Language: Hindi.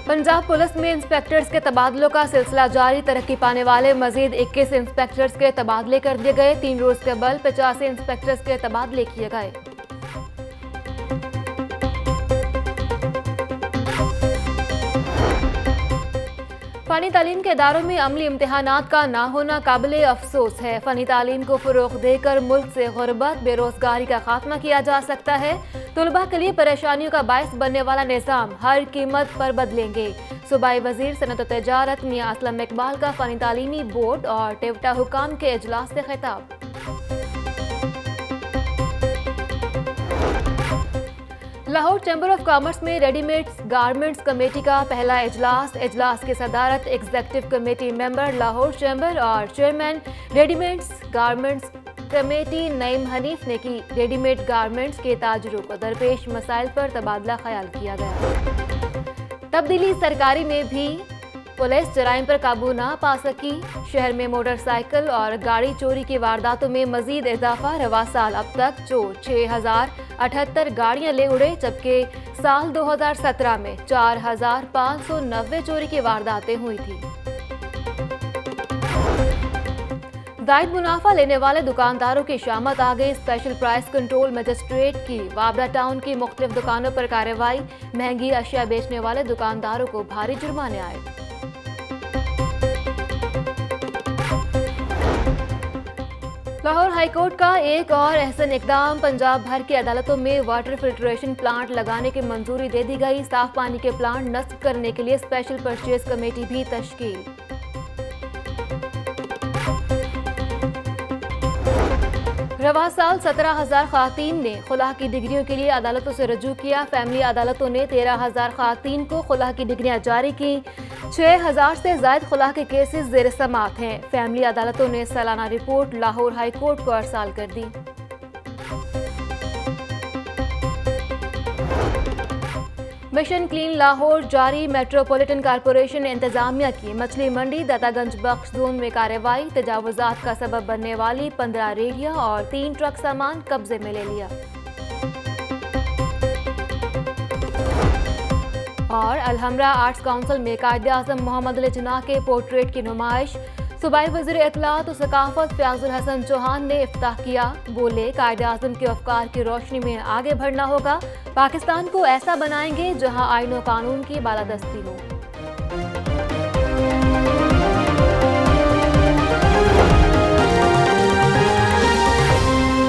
पंजाब पुलिस में इंस्पेक्टर्स के तबादलों का सिलसिला जारी। तरक्की पाने वाले मजीद 21 इंस्पेक्टर्स के तबादले कर दिए गए। 3 रोज के बल 85 इंस्पेक्टर्स के तबादले किए गए। फ़नी तालीम के इदारों में अमली इम्तिहानात का ना होना काबिले अफसोस है। फ़नी तालीम को फ़रोग़ देकर मुल्क से गुर्बत बेरोज़गारी का खात्मा किया जा सकता है। तुलबा के लिए परेशानियों का बायस बनने वाला निज़ाम हर कीमत पर बदलेंगे। सूबाई वज़ीर सनअत व तिजारत मियां असलम इकबाल का फ़नी तालीमी बोर्ड और टेवटा हुकाम के इजलास से खिताब। लाहौर चैम्बर ऑफ कॉमर्स में रेडीमेड्स गारमेंट्स कमेटी का पहला इजलास की सदारत executive committee member Lahore chamber और chairman readymades garments committee Naeem Hanif ने की। रेडीमेड गारमेंट्स के ताजरों को दरपेश मसाइल पर तबादला ख्याल किया गया। तब्दीली सरकारी में भी पुलिस जराइम पर काबू ना पा सकी। शहर में मोटरसाइकिल और गाड़ी चोरी की वारदातों में मजीद इजाफा। रवा साल अब तक चोर 6078 गाड़ियां ले उड़े, जबकि साल 2017 में 4590 चोरी की वारदातें हुई थी। जायद मुनाफा लेने वाले दुकानदारों की शामत आ गई। स्पेशल प्राइस कंट्रोल मजिस्ट्रेट की वाबरा टाउन की मुख्तलिफ दुकानों पर कार्रवाई। महंगी अशिया बेचने वाले दुकानदारों को भारी जुर्माने आए। लाहौर हाईकोर्ट का एक और अहसन इकदाम। पंजाब भर की अदालतों में वाटर फिल्ट्रेशन प्लांट लगाने की मंजूरी दे दी गई। साफ पानी के प्लांट नस्ब करने के लिए स्पेशल परचेज कमेटी भी तश्कील। रवा साल 17,000 खातीन ने खुलाह की डिग्रियों के लिए अदालतों से रजू किया। फैमिली अदालतों ने 13,000 खातीन को खुलाह की डिग्रियां जारी की। 6,000 से ज्यादा खुलाह के केसेस ज़ेर समाअत हैं। फैमिली अदालतों ने सालाना रिपोर्ट लाहौर हाई कोर्ट को अरसाल कर दी। मिशन क्लीन लाहौर जारी। मेट्रोपॉलिटन कॉरपोरेशन इंतजामिया की मछली मंडी दातागंज बख्श जोन में कार्रवाई। तजावुजात का सबब बनने वाली 15 रेडियां और 3 ट्रक सामान कब्जे में ले लिया। और अलहमरा आर्ट्स काउंसिल में कायदे आज़म मोहम्मद अली जिन्नाह के पोर्ट्रेट की नुमाइश। सूबाई वज़ीर इत्तलात और सकाफत फ़याज़ुल हसन चौहान ने इफ्ताह किया। बोले, कायदे आज़म के अफ़कार की रोशनी में आगे बढ़ना होगा। पाकिस्तान को ऐसा बनाएंगे जहां आईन और कानून की बालादस्ती हो।